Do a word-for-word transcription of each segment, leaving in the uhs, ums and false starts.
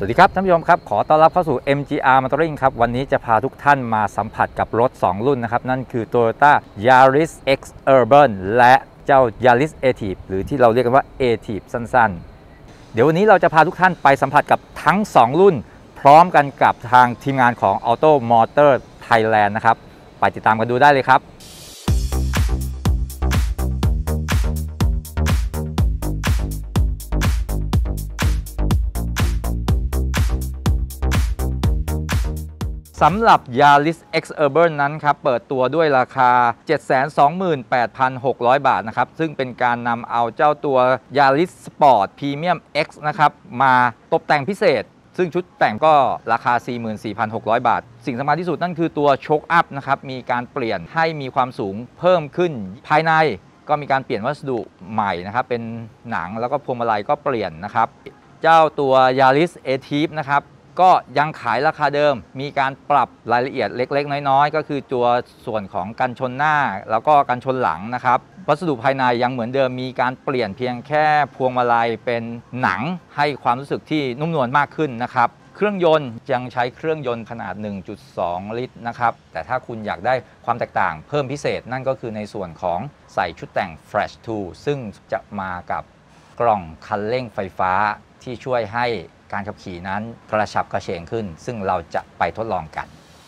สวัสดีครับท่านผู้ชมครับขอต้อนรับเข้าสู่ เอ็ม จี อาร์ Motoring ครับวันนี้จะพาทุกท่านมาสัมผัสกับรถสองรุ่นนะครับนั่นคือ Toyota Yaris X Urban และเจ้า Yaris Active หรือที่เราเรียกกันว่า Active สั้นๆเดี๋ยววันนี้เราจะพาทุกท่านไปสัมผัสกับทั้งสองรุ่นพร้อมกันกับทางทีมงานของ Auto Motor Thailand นะครับไปติดตามกันดูได้เลยครับสำหรับ Yaris X Urban นั้นครับเปิดตัวด้วยราคา เจ็ดแสนสองหมื่นแปดพันหกร้อย บาทนะครับซึ่งเป็นการนำเอาเจ้าตัว Yaris Sport Premium X นะครับมาตกแต่งพิเศษซึ่งชุดแต่งก็ราคา สี่หมื่นสี่พันหกร้อย บาทสิ่งสำคัญที่สุดนั่นคือตัวโชคอัพนะครับมีการเปลี่ยนให้มีความสูงเพิ่มขึ้นภายในก็มีการเปลี่ยนวัสดุใหม่นะครับเป็นหนังแล้วก็พวงมาลัยก็เปลี่ยนนะครับเจ้าตัว Yaris Active นะครับก็ยังขายราคาเดิมมีการปรับรายละเอียดเล็กๆน้อยๆก็คือตัวส่วนของกันชนหน้าแล้วก็กันชนหลังนะครับวัสดุภายในยังเหมือนเดิมมีการเปลี่ยนเพียงแค่พวงมาลัยเป็นหนังให้ความรู้สึกที่นุ่มนวลมากขึ้นนะครับเครื่องยนต์ยังใช้เครื่องยนต์ขนาด หนึ่งจุดสอง ลิตรนะครับแต่ถ้าคุณอยากได้ความแตกต่างเพิ่มพิเศษนั่นก็คือในส่วนของใส่ชุดแต่ง Flash ทู ซึ่งจะมากับกล่องคันเร่งไฟฟ้าที่ช่วยให้การขับขี่นั้นกระฉับกระเฉงขึ้นซึ่งเราจะไปทดลองกัน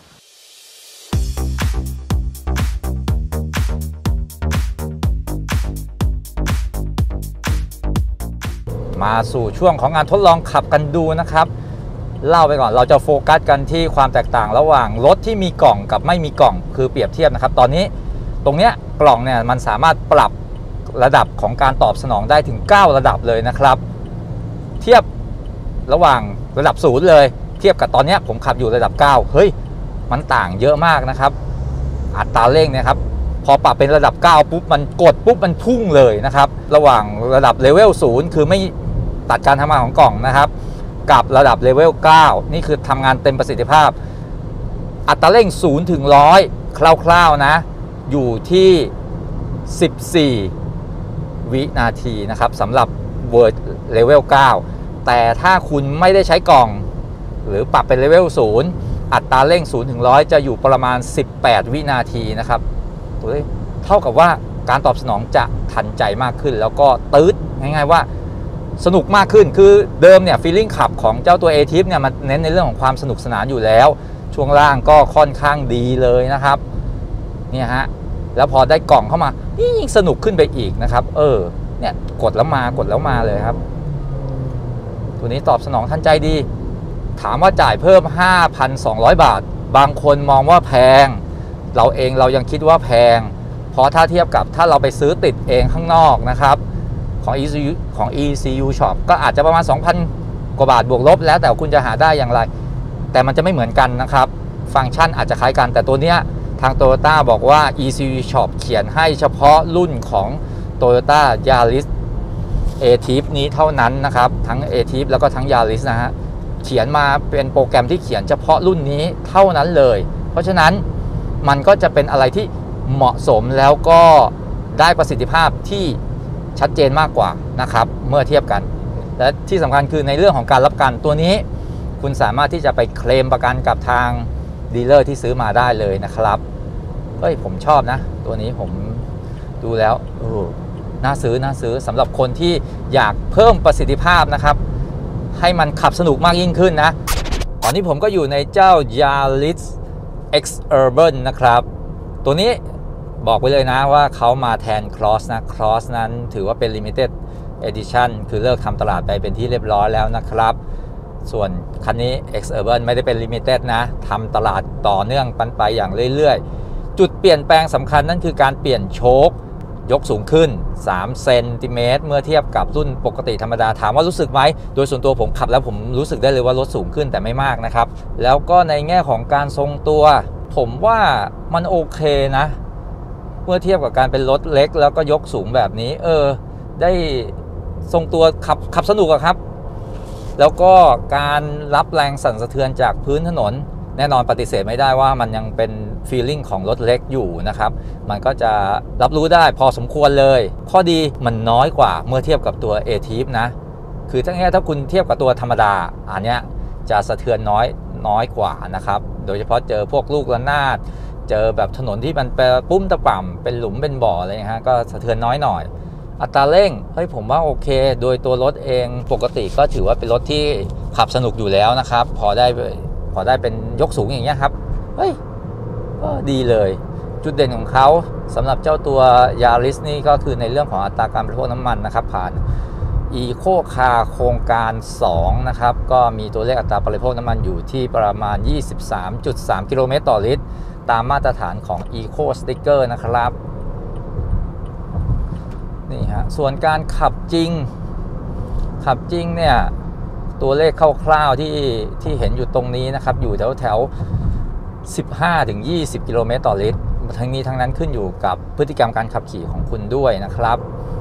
มาสู่ช่วงของงานทดลองขับกันดูนะครับเล่าไปก่อนเราจะโฟกัสกันที่ความแตกต่างระหว่างรถที่มีกล่องกับไม่มีกล่องคือเปรียบเทียบนะครับตอนนี้ตรงเนี้ยกล่องเนี่ยมันสามารถปรับระดับของการตอบสนองได้ถึงเก้าระดับเลยนะครับเทียบระหว่างระดับศูนย์เลยเทียบกับตอนนี้ผมขับอยู่ระดับเก้าเฮ้ยมันต่างเยอะมากนะครับอัตราเร่งเนี่ยครับพอปรับเป็นระดับเก้าปุ๊บมันกดปุ๊บมันพุ่งเลยนะครับระหว่างระดับเลเวลศูนย์คือไม่ตัดการทำงานของกล่องนะครับกับระดับเลเวลเก้านี่คือทำงานเต็มประสิทธิภาพอัตราเร่งศูนย์ถึงหนึ่งร้อยคร่าวๆนะอยู่ที่สิบสี่วินาทีนะครับสำหรับเวอร์เลเวลเก้าแต่ถ้าคุณไม่ได้ใช้กล่องหรือปรับเป็นเลเวลศูนย์อัตราเร่งศูนย์ถึงหนึ่งร้อยจะอยู่ประมาณสิบแปดวินาทีนะครับเท่ากับว่าการตอบสนองจะทันใจมากขึ้นแล้วก็ตืดง่ายๆว่าสนุกมากขึ้นคือเดิมเนี่ยฟีลลิ่งขับของเจ้าตัว Active เนี่ยมันเน้นในเรื่องของความสนุกสนานอยู่แล้วช่วงล่างก็ค่อนข้างดีเลยนะครับเนี่ยฮะแล้วพอได้กล่องเข้ามายิ่งสนุกขึ้นไปอีกนะครับเออเนี่ยกดแล้วมากดแล้วมาเลยครับตัวนี้ตอบสนองทันใจดีถามว่าจ่ายเพิ่ม ห้าพันสองร้อย บาทบางคนมองว่าแพงเราเองเรายังคิดว่าแพงเพราะถ้าเทียบกับถ้าเราไปซื้อติดเองข้างนอกนะครับของ อี ซี ยู ของ อี ซี ยู Shop ก็อาจจะประมาณ สองพัน กว่าบาทบวกลบแล้วแต่คุณจะหาได้อย่างไรแต่มันจะไม่เหมือนกันนะครับฟังก์ชันอาจจะคล้ายกันแต่ตัวเนี้ยทาง Toyota บอกว่า อี ซี ยู Shop เขียนให้เฉพาะรุ่นของ Toyota Yaris Active นี้เท่านั้นนะครับทั้ง Active แล้วก็ทั้ง Yaris นะฮะเขียนมาเป็นโปรแกรมที่เขียนเฉพาะรุ่นนี้เท่านั้นเลยเพราะฉะนั้นมันก็จะเป็นอะไรที่เหมาะสมแล้วก็ได้ประสิทธิภาพที่ชัดเจนมากกว่านะครับเมื่อเทียบกันและที่สำคัญคือในเรื่องของการรับประกันตัวนี้คุณสามารถที่จะไปเคลมประกันกับทางดีลเลอร์ที่ซื้อมาได้เลยนะครับเฮ้ยผมชอบนะตัวนี้ผมดูแล้วเออน่าซื้อน่าซื้อสำหรับคนที่อยากเพิ่มประสิทธิภาพนะครับให้มันขับสนุกมากยิ่งขึ้นนะตอนนี้ผมก็อยู่ในเจ้า Yaris X Urban นะครับตัวนี้บอกไว้เลยนะว่าเขามาแทน Cross นะ Cross นั้นถือว่าเป็น Limited Edition คือเลิกทำตลาดไปเป็นที่เรียบร้อยแล้วนะครับส่วนคันนี้ X Urban ไม่ได้เป็น Limited นะทำตลาดต่อเนื่องปันไปอย่างเรื่อยๆจุดเปลี่ยนแปลงสำคัญนั่นคือการเปลี่ยนโชคยกสูงขึ้นสามเซนติเมตรเมื่อเทียบกับรุ่นปกติธรรมดาถามว่ารู้สึกไหมโดยส่วนตัวผมขับแล้วผมรู้สึกได้เลยว่ารถสูงขึ้นแต่ไม่มากนะครับแล้วก็ในแง่ของการทรงตัวผมว่ามันโอเคนะเมื่อเทียบกับการเป็นรถเล็กแล้วก็ยกสูงแบบนี้เออได้ทรงตัวขับขับสนุกครับแล้วก็การรับแรงสั่นสะเทือนจากพื้นถนนแน่นอนปฏิเสธไม่ได้ว่ามันยังเป็นฟีลลิ่งของรถเล็กอยู่นะครับมันก็จะรับรู้ได้พอสมควรเลยข้อดีมันน้อยกว่าเมื่อเทียบกับตัว Active นะคือถ้าแค่ถ้าคุณเทียบกับตัวธรรมดาอันเนี้ยจะสะเทือนน้อยน้อยกว่านะครับโดยเฉพาะเจอพวกลูกระนาดเจอแบบถนนที่มันเป็นปุ้มตะป่ำเป็นหลุมเป็นบ่ออะไรฮะก็สะเทือนน้อยหน่อยอัตราเร่งเฮ้ยผมว่าโอเคโดยตัวรถเองปกติก็ถือว่าเป็นรถที่ขับสนุกอยู่แล้วนะครับพอได้พอได้เป็นยกสูงอย่างเงี้ยครับเฮ้ยก็ดีเลยจุดเด่นของเขาสำหรับเจ้าตัว Yaris นี่ก็คือในเรื่องของอัตราการบริโภคน้ำมันนะครับผ่าน Eco Car โครงการสองนะครับก็มีตัวเลขอัตราบริโภคน้ำมันอยู่ที่ประมาณ ยี่สิบสามจุดสาม กิโลเมตรต่อลิตรตามมาตรฐานของ Eco Sticker นะครับนี่ฮะส่วนการขับจริงขับจริงเนี่ยตัวเลขคร่าวๆที่ที่เห็นอยู่ตรงนี้นะครับอยู่แถวแถว สิบห้าถึงยี่สิบ กิโลเมตรต่อลิตรทั้งนี้ทั้งนั้นขึ้นอยู่กับพฤติกรรมการขับขี่ของคุณด้วยนะครับ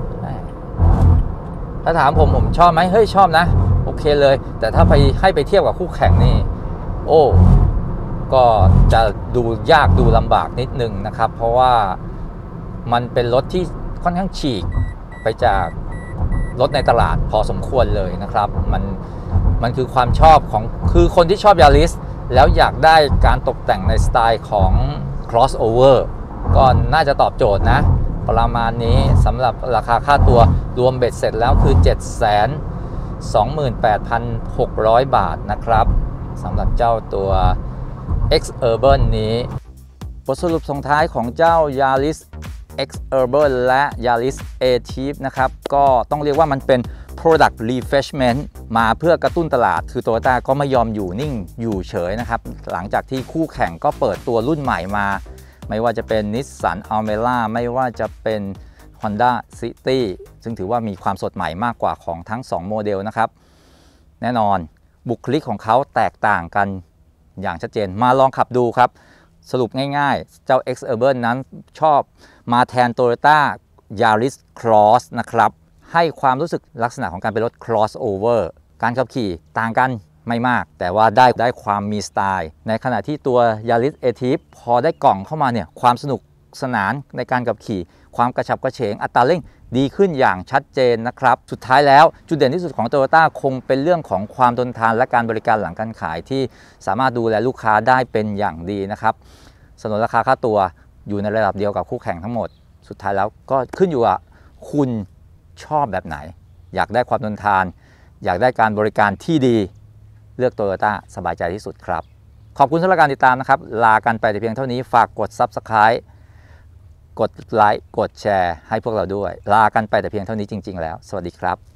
ถ้าถามผมผมชอบไหมเฮ้ยชอบนะโอเคเลยแต่ถ้าไปให้ไปเทียบกับคู่แข่งนี่โอ้ก็จะดูยากดูลำบากนิดนึงนะครับเพราะว่ามันเป็นรถที่ค่อนข้างฉีกไปจากรถในตลาดพอสมควรเลยนะครับมันมันคือความชอบของคือคนที่ชอบ Yaris แล้วอยากได้การตกแต่งในสไตล์ของ crossover ก็น่าจะตอบโจทย์นะประมาณนี้สำหรับราคาค่าตัวรวมเบ็ดเสร็จแล้วคือ เจ็ดแสนสองหมื่นแปดพันหกร้อย บาทนะครับสำหรับเจ้าตัว X-Urban นี้บทสรุปส่งท้ายของเจ้า Yaris X-Urban และ Yaris A-Type นะครับก็ต้องเรียกว่ามันเป็น Product Refreshment มาเพื่อกระตุ้นตลาดคือ Toyota ก็ไม่ยอมอยู่นิ่งอยู่เฉยนะครับหลังจากที่คู่แข่งก็เปิดตัวรุ่นใหม่มาไม่ว่าจะเป็น Nissan Almera ไม่ว่าจะเป็น Honda City ซึ่งถือว่ามีความสดใหม่มากกว่าของทั้งสองโมเดลนะครับแน่นอนบุคลิกของเขาแตกต่างกันอย่างชัดเจนมาลองขับดูครับสรุปง่ายๆเจ้า X-Urban นั้นชอบมาแทน Toyota Yaris Cross นะครับให้ความรู้สึกลักษณะของการเป็นรถ crossover การขับขี่ต่างกันไม่มากแต่ว่าได้ได้ความมีสไตล์ในขณะที่ตัว Yaris A-Type พอได้กล่องเข้ามาเนี่ยความสนุกสนานในการขับขี่ความกระฉับกระเฉงอัตราเร่งดีขึ้นอย่างชัดเจนนะครับสุดท้ายแล้วจุดเด่นที่สุดของ Toyota คงเป็นเรื่องของความทนทานและการบริการหลังการขายที่สามารถดูแลลูกค้าได้เป็นอย่างดีนะครับสนนราคาค่าตัวอยู่ในระดับเดียวกับคู่แข่งทั้งหมดสุดท้ายแล้วก็ขึ้นอยู่ว่าคุณชอบแบบไหนอยากได้ความทนทานอยากได้การบริการที่ดีเลือก Toyota สบายใจที่สุดครับขอบคุณสำหรับการติดตามนะครับลากันไปแต่เพียงเท่านี้ฝากกด Subscribe กดไลค์กดแชร์ให้พวกเราด้วยลากันไปแต่เพียงเท่านี้จริงๆแล้วสวัสดีครับ